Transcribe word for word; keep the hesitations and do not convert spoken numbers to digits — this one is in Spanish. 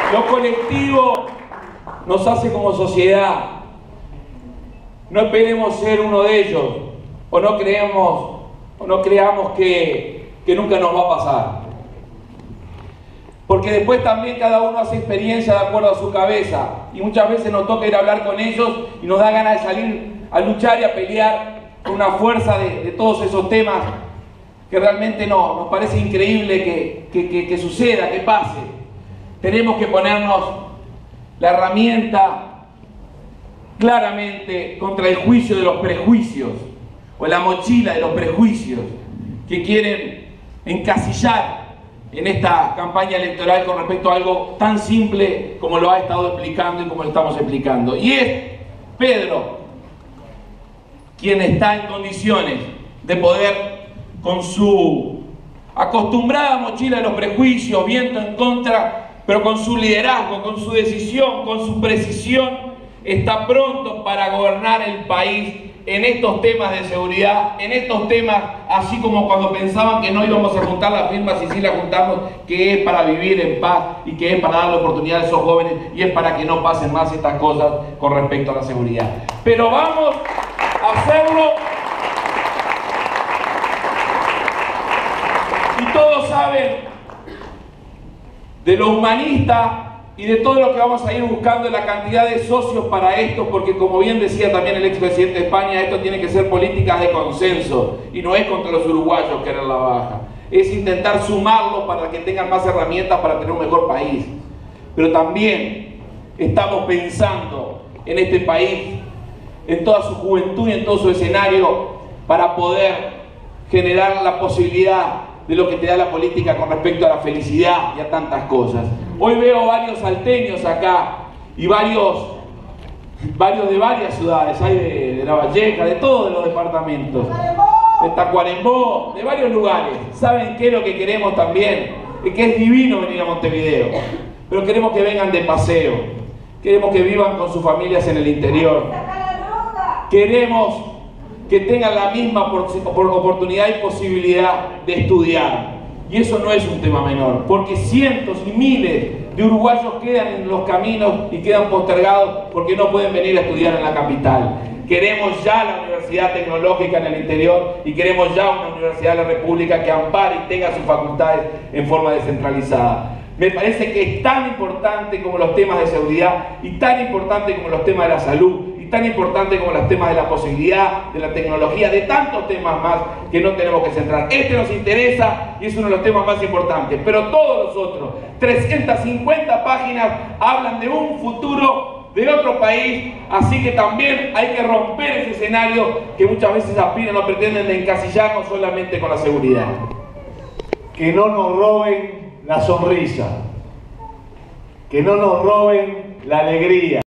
Lo colectivo nos hace como sociedad. No esperemos ser uno de ellos, o no creemos, o no creamos que, que nunca nos va a pasar. Porque después también cada uno hace experiencia de acuerdo a su cabeza, y muchas veces nos toca ir a hablar con ellos y nos da ganas de salir a luchar y a pelear con una fuerza de, de todos esos temas que realmente no, nos parece increíble que, que, que, que suceda, que pase. Tenemos que ponernos la herramienta claramente contra el juicio de los prejuicios, o la mochila de los prejuicios que quieren encasillar en esta campaña electoral con respecto a algo tan simple como lo ha estado explicando y como lo estamos explicando. Y es Pedro quien está en condiciones de poder, con su acostumbrada mochila de los prejuicios, viento en contra, pero con su liderazgo, con su decisión, con su precisión, está pronto para gobernar el país en estos temas de seguridad, en estos temas, así como cuando pensaban que no íbamos a juntar las firmas y sí las juntamos, que es para vivir en paz y que es para darle oportunidad a esos jóvenes y es para que no pasen más estas cosas con respecto a la seguridad. Pero vamos a hacerlo, y todos saben de lo humanista y de todo lo que vamos a ir buscando, la cantidad de socios para esto, porque como bien decía también el expresidente de España, esto tiene que ser políticas de consenso, y no es contra los uruguayos querer la baja, es intentar sumarlos para que tengan más herramientas para tener un mejor país. Pero también estamos pensando en este país, en toda su juventud y en todo su escenario, para poder generar la posibilidad de lo que te da la política con respecto a la felicidad y a tantas cosas. Hoy veo varios salteños acá y varios, varios de varias ciudades, hay de, de La Valleja, de todos los departamentos, de Tacuarembó, de varios lugares. ¿Saben qué es lo que queremos también? Es que es divino venir a Montevideo, pero queremos que vengan de paseo, queremos que vivan con sus familias en el interior, queremos que tengan la misma oportunidad y posibilidad de estudiar. Y eso no es un tema menor, porque cientos y miles de uruguayos quedan en los caminos y quedan postergados porque no pueden venir a estudiar en la capital. Queremos ya la Universidad Tecnológica en el interior y queremos ya una Universidad de la República que ampare y tenga sus facultades en forma descentralizada. Me parece que es tan importante como los temas de seguridad y tan importante como los temas de la salud, tan importante como los temas de la posibilidad, de la tecnología, de tantos temas más que no tenemos que centrar. Este nos interesa y es uno de los temas más importantes, pero todos los otros, trescientas cincuenta páginas, hablan de un futuro de otro país, así que también hay que romper ese escenario que muchas veces aspiran o pretenden de encasillarnos solamente con la seguridad. Que no nos roben la sonrisa, que no nos roben la alegría.